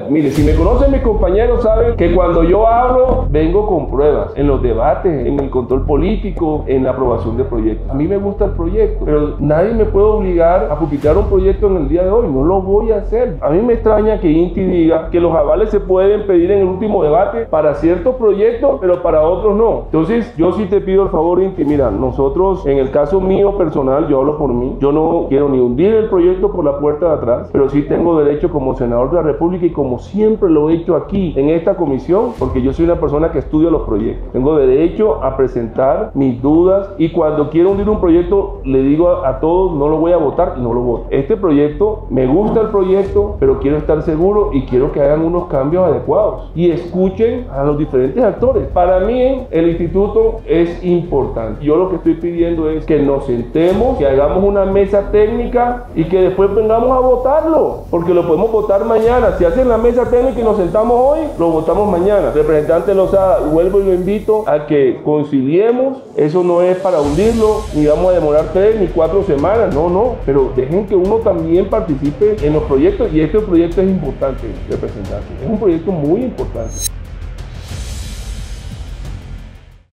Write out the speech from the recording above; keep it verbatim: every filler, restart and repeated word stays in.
Mire, si me conocen mis compañeros saben que cuando yo hablo, vengo con pruebas, en los debates, en el control político, en la aprobación de proyectos. A mí me gusta el proyecto, pero nadie me puede obligar a publicar un proyecto en el día de hoy, no lo voy a hacer. A mí me extraña que INTI diga que los avales se pueden pedir en el último debate para ciertos proyectos, pero para otros no. Entonces, yo sí te pido el favor, INTI, mira, nosotros, en el caso mío personal, yo hablo por mí, yo no quiero ni hundir el proyecto por la puerta de atrás, pero sí tengo derecho como senador de la República y como siempre lo he hecho aquí en esta comisión, porque yo soy una persona que estudia los proyectos. Tengo derecho a presentar mis dudas y cuando quiero hundir un proyecto le digo a, a todos no lo voy a votar y no lo voto. Este proyecto, me gusta el proyecto, pero quiero estar seguro y quiero que hagan unos cambios adecuados y escuchen a los diferentes actores. Para mí el instituto es importante. Yo lo que estoy pidiendo es que nos sentemos, que hagamos una mesa técnica y que después vengamos a votarlo, porque lo podemos votar mañana. Si hacen la mesa técnica y nos sentamos hoy, lo votamos mañana. Representante Lozada, vuelvo y lo invito a que conciliemos. Eso no es para hundirlo, ni vamos a demorar tres ni cuatro semanas, no, no, pero dejen que uno también participe en los proyectos y este proyecto es importante, representante, es un proyecto muy importante.